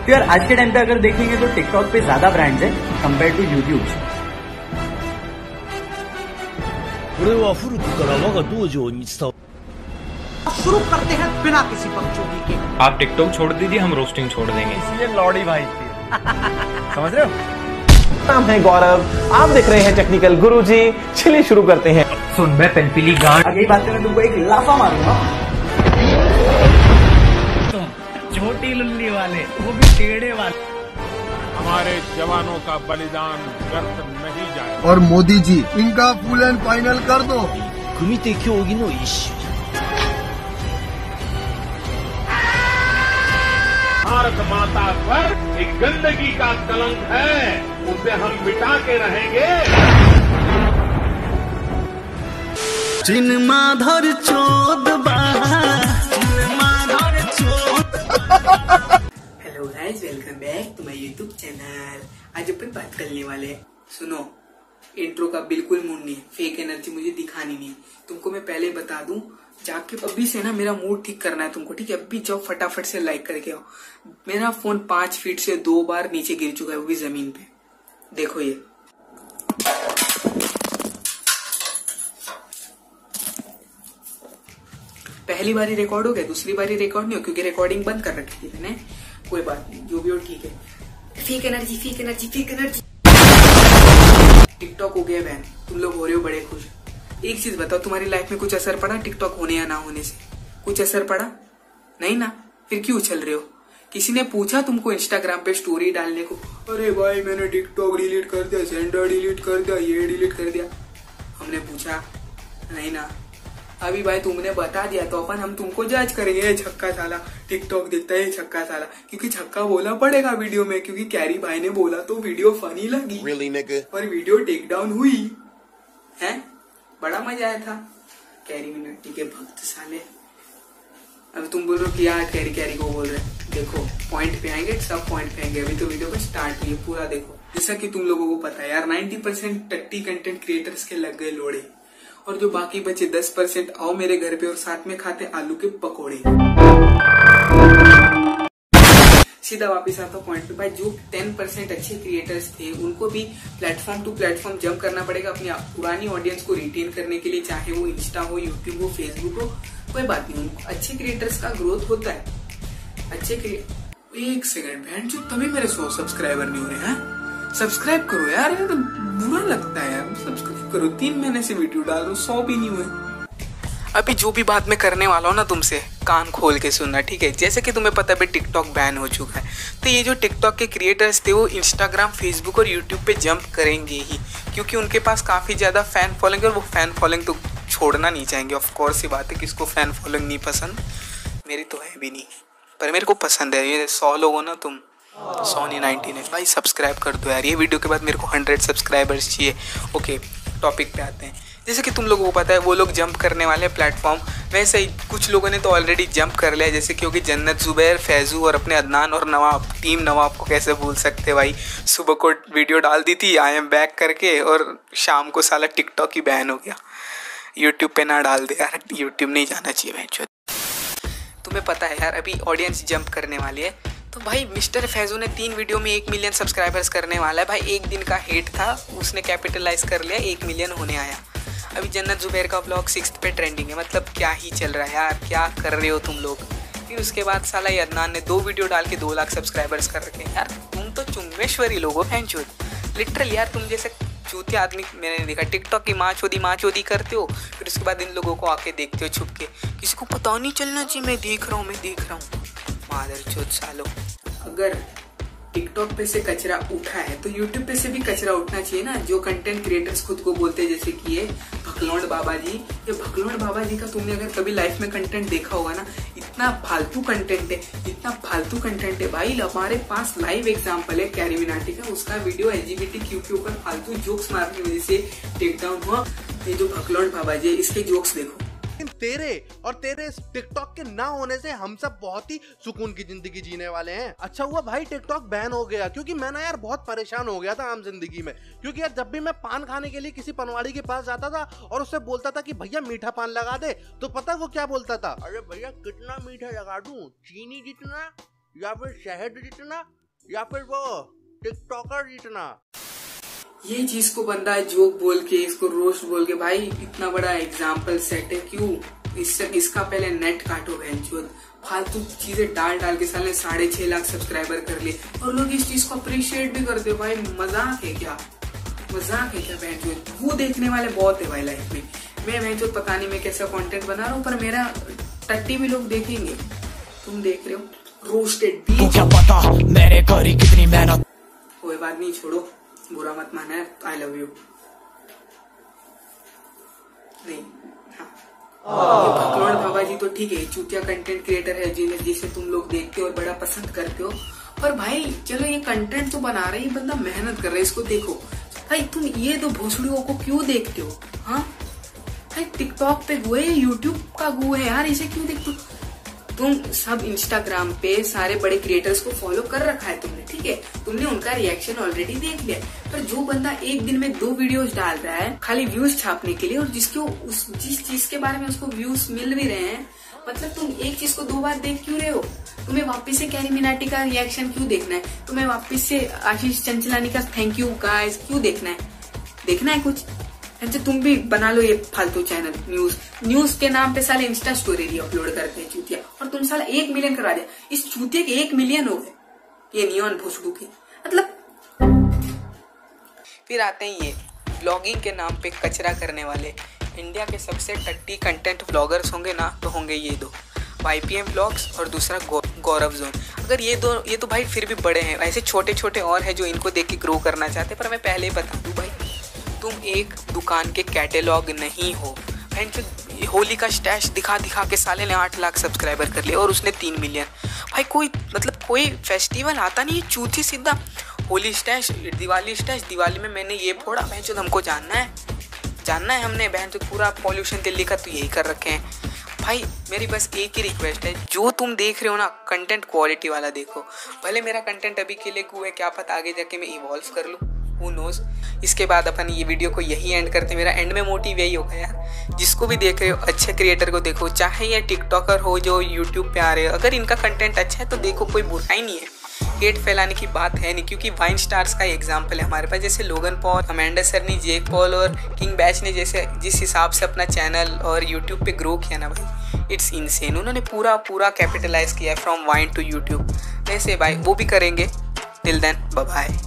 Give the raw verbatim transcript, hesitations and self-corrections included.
तो यार आज के टाइम पे अगर देखेंगे तो टिकटॉक पे ज्यादा ब्रांड्स है कंपेयर टू यूट्यूब। शुरू करते हैं बिना किसी बकचोदी के। आप टिकटॉक छोड़ दीजिए, हम रोस्टिंग छोड़ देंगे। इसलिए लौड़ी भाई थी। समझ रहे हो? नाम है गौरव, आप देख रहे हैं टेक्निकल गुरुजी। चलिए शुरू करते हैं। सुन मैं पेंपिली गांड अगली बात में तुमको एक लाफा मारूंगा। छोटी लुल्ली वाले, वो भी टेढ़े वाले। हमारे जवानों का बलिदान व्यर्थ नहीं जाए। और मोदी जी इनका फुल एंड फाइनल कर दो। भारत माता पर एक गंदगी का कलंक है, उसे हम मिटा के रहेंगे। माधर चोद माधर चोद। Hello guys, welcome back to my YouTube channel. आज अपन बात करने वाले हैं। सुनो, इंट्रो का बिल्कुल मूड नहीं है, फेक एनर्जी मुझे दिखानी नहीं है। तुमको मैं पहले बता दूं, जाके अभी से ना मेरा मूड ठीक करना है तुमको, ठीक है? अभी जाओ फटाफट से लाइक करके आओ। मेरा फोन पांच फीट से दो बार नीचे गिर चुका है, वो भी जमीन पे। देखो ये पहली बारी रिकॉर्ड हो गया, दूसरी बारी रिकॉर्ड नहीं हो क्योंकि रिकॉर्डिंग बंद कर रखी थी मैंने। कोई बात नहीं, जो भी हो ठीक है। Fake energy fake energy fake energy. TikTok हो गया बैन, तुम लोग हो रहे हो बड़े खुश। एक चीज बताओ, तुम्हारी लाइफ में कुछ असर पड़ा टिकटॉक होने या ना होने से? कुछ असर पड़ा? नहीं ना? फिर क्यों उछल रहे हो? किसी ने पूछा तुमको इंस्टाग्राम पे स्टोरी डालने को? अरे भाई मैंने टिकटॉक डिलीट कर दिया, सेंडर डिलीट कर दिया, ये डिलीट कर दिया। हमने पूछा? नहीं ना। अभी भाई तुमने बता दिया तो अपन हम तुमको जज करेंगे, ये छक्का साला टिकटॉक देखता है, छक्का साला। क्योंकि छक्का बोला पड़ेगा वीडियो में, क्योंकि कैरी भाई ने बोला तो वीडियो फनी लगी। really, और वीडियो टेक डाउन हुई है, बड़ा मजा आया था। कैरी मिनट्टी के भक्त साले। अब तुम बोल रहे हो कि यार कैरी कैरी को बोल रहे हैं। देखो पॉइंट पे आएंगे, सब पॉइंट पे आएंगे। अभी तो वीडियो का स्टार्ट हुई है, पूरा देखो। जैसा कि तुम लोगों को पता है यार, नाइन्टी परसेंट टट्टी कंटेंट क्रिएटर्स के लग गए लोड़े, और जो बाकी बचे दस परसेंट आओ मेरे घर पे और साथ में खाते आलू के पकौड़े। सीधा वापस आता पॉइंट पे भाई, जो टेन परसेंट अच्छे क्रिएटर्स थे उनको भी प्लेटफॉर्म टू प्लेटफॉर्म जंप करना पड़ेगा अपनी पुरानी ऑडियंस को रिटेन करने के लिए, चाहे वो इंस्टा हो, यूट्यूब हो, फेसबुक हो, कोई बात नहीं। उनको अच्छे क्रिएटर्स का ग्रोथ होता है। अच्छे एक सेकंड बहन जो तभी मेरे सौ सब्सक्राइबर नहीं हो रहे हैं। सब्सक्राइब करो यार, ये तो बुरा लगता है यार। सब्सक्राइब करो, तीन महीने से वीडियो डाल रहा हूँ, सौ भी नहीं हुए। अभी जो भी बात मैं करने वाला हूँ ना, तुमसे कान खोल के सुनना, ठीक है? जैसे कि तुम्हें पता है टिकटॉक बैन हो चुका है, तो ये जो टिकटॉक के क्रिएटर्स थे वो इंस्टाग्राम, फेसबुक और यूट्यूब पे जंप करेंगे ही, क्योंकि उनके पास काफ़ी ज़्यादा फैन फॉलोइंग है और वो फैन फॉलोइंग तो छोड़ना नहीं चाहेंगे। ऑफ कोर्स ये बात है, किसको फैन फॉलोइंग नहीं पसंद? मेरी तो है भी नहीं, पर मेरे को पसंद है। ये सौ लोग हो ना तुम, सौ नहीं नाइनटीन है भाई। सब्सक्राइब कर दो यार। ये वीडियो के बाद मेरे को हंड्रेड सब्सक्राइबर्स चाहिए। ओके, टॉपिक पे आते हैं। जैसे कि तुम लोगों को पता है वो लोग जंप करने वाले प्लेटफॉर्म, वैसे ही कुछ लोगों ने तो ऑलरेडी जंप कर लिया, जैसे क्योंकि जन्नत जुबैर, फैजू और अपने अदनान और नवाब, टीम नवाब को कैसे भूल सकते भाई। सुबह को वीडियो डाल दी थी आई एम बैक करके, और शाम को साला टिकटॉक ही बैन हो गया। यूट्यूब पे ना डाल दे यार, यूट्यूब नहीं जाना चाहिए भाई। तुम्हें पता है यार अभी ऑडियंस जंप करने वाली है, तो भाई मिस्टर फैजू ने तीन वीडियो में एक मिलियन सब्सक्राइबर्स करने वाला है भाई। एक दिन का हेट था, उसने कैपिटलाइज कर लिया, एक मिलियन होने आया। अभी जन्नत जुबैर का ब्लॉग सिक्स्थ पे ट्रेंडिंग है। मतलब क्या ही चल रहा है यार, क्या कर रहे हो तुम लोग? फिर उसके बाद साला ये अदनान ने दो वीडियो डाल के दो लाख सब्सक्राइबर्स कर रखे हैं। यार तुम तो चुम्बेश्वरी लोग हो फैनचोद, लिटरल यार। तुम जैसे चूतिया आदमी मैंने देखा, टिकटॉक की माँ चोदी माँ चोदी करते हो, फिर उसके बाद इन लोगों को आके देखते हो छुप के। किसी को पता नहीं चलना चाहिए मैं देख रहा हूँ मैं देख रहा हूँ मादर चोद सालो। अगर टिकटॉक पे से कचरा उठा है तो यूट्यूब पे से भी कचरा उठना चाहिए ना। जो कंटेंट क्रिएटर्स खुद को बोलते हैं, जैसे कि ये भकलोंड बाबा जी, ये भकलोंड बाबा जी का तुमने अगर कभी लाइफ में कंटेंट देखा होगा ना, इतना फालतू कंटेंट है, इतना फालतू कंटेंट है भाई। हमारे पास लाइव एग्जांपल है कैरी मिनाटी का, उसका वीडियो एलजीबीटी क्यू के ऊपर फालतू जोक्स मारने की वजह से टेक डाउन हुआ। ये जो भकलोंड बाबा जी, इसके जोक्स देखो। तेरे और तेरे टिकटॉक के ना होने से हम सब बहुत ही सुकून की जिंदगी जीने वाले हैं। अच्छा हुआ भाई टिकटॉक बैन हो गया, क्योंकि मैं ना यार बहुत परेशान हो गया था आम जिंदगी में। क्योंकि यार जब भी मैं पान खाने के लिए किसी पनवाड़ी के पास जाता था और उससे बोलता था कि भैया मीठा पान लगा दे, तो पता वो क्या बोलता था? अरे भैया कितना मीठा लगा दूं, चीनी जितना या फिर शहद जितना? या फिर वो टिकटॉकर जीतना? ये चीज को बंदा जोक बोल के, इसको रोस्ट बोल के, भाई इतना बड़ा एग्जाम्पल सेट है, क्यों इससे इसका पहले नेट काटो बहनचोद। फालतू चीजें डाल डाल के साले साढ़े छह लाख सब्सक्राइबर कर लिए और लोग इस चीज को अप्रिशिएट भी करते। भाई मजाक है क्या, मजाक है क्या बहनचोद? वो देखने वाले बहुत है भाई लाइफ में। मैं बहनचोद पता नहीं मैं कैसा कंटेंट बना रहा हूँ, पर मेरा टट्टी भी लोग देखेंगे। तुम देख रहे हो रोस्टेड बीच, क्या पता मेरे करी कितनी मेहनत। कोई बात नहीं, छोड़ो, बुरा मत माना, आई लव यू। नहीं, हाँ भगवान बाबा जी तो ठीक है, चूतिया कंटेंट क्रिएटर है जिन्हें जिसे तुम लोग देखते हो और बड़ा पसंद करते हो, पर भाई चलो ये कंटेंट तो बना रहे, ये बंदा मेहनत कर रहा है, इसको देखो। भाई तुम ये दो भोसड़ियों को क्यों देखते हो? हाँ भाई टिकटॉक पे हुए, यूट्यूब का गु है यार, इसे क्यों देखते हो? तुम सब इंस्टाग्राम पे सारे बड़े क्रिएटर्स को फॉलो कर रखा है तुमने, ठीक है, तुमने उनका रिएक्शन ऑलरेडी देख लिया। पर जो बंदा एक दिन में दो वीडियोस डाल रहा है खाली व्यूज छापने के लिए, और जिसको उस जिस चीज के बारे में उसको व्यूज मिल भी रहे हैं, मतलब तुम एक चीज को दो बार देख क्यों रहे हो? तुम्हें वापस से कैरी मिनाटी का रिएक्शन क्यों देखना है? तुम्हें वापस से आशीष चंचलानी का थैंक यू गाइस क्यों देखना है? देखना है कुछ? अच्छा तुम भी बना लो ये फालतू चैनल, न्यूज न्यूज के नाम पे साले इंस्टा स्टोरी भी अपलोड करते हैं चूतिया, और तुम साला एक मिलियन करा दिया। इस चूतिया के एक मिलियन हो गए, ये नियॉन भोसड़ू के, मतलब। फिर आते हैं ये ब्लॉगिंग के नाम पे कचरा करने वाले। इंडिया के सबसे टट्टी कंटेंट ब्लॉगर्स होंगे ना, तो होंगे ये दो, वाईपीएम ब्लॉग्स और दूसरा गौ, गौरव जोन। अगर ये दो, ये तो भाई फिर भी बड़े हैं, ऐसे छोटे छोटे और हैं जो इनको देख के ग्रो करना चाहते, पर मैं पहले ही बता दूं भाई, तुम एक दुकान के कैटेलॉग नहीं हो। होली का स्टैश दिखा दिखा के साले ने आठ लाख सब्सक्राइबर कर लिए और उसने तीन मिलियन। भाई कोई मतलब कोई फेस्टिवल आता नहीं है, चूती सीधा होली स्टैश, दिवाली स्टैश, दिवाली में मैंने ये फोड़ा, बहन चोद हमको जानना है, जानना है हमने, बहन चोद पूरा पॉल्यूशन दिल्ली का तो यही कर रखे हैं। भाई मेरी बस एक ही रिक्वेस्ट है, जो तुम देख रहे हो ना कंटेंट क्वालिटी वाला देखो। भले मेरा कंटेंट अभी के लिए कुछ है, क्या पता आगे जाके मैं इवॉल्व कर लूँ, हु नोज। इसके बाद अपन ये वीडियो को यही एंड करते हैं। मेरा एंड में मोटिव यही होगा यार, जिसको भी देख रहे हो अच्छे क्रिएटर को देखो, चाहे ये टिकटॉकर हो जो यूट्यूब पे आ रहे हो, अगर इनका कंटेंट अच्छा है तो देखो, कोई बुराई नहीं है, हेट फैलाने की बात है नहीं, क्योंकि वाइन स्टार्स का एग्जाम्पल है हमारे पास, जैसे Logan Paul, Amanda Cerny, Jake Paul और किंग बैच ने जैसे जिस हिसाब से अपना चैनल और यूट्यूब पे ग्रो किया ना भाई, इट्स इनसेन। उन्होंने पूरा पूरा कैपिटलाइज किया है फ्रॉम वाइन टू यूट्यूब, वैसे भाई वो भी करेंगे। Till then bye bye.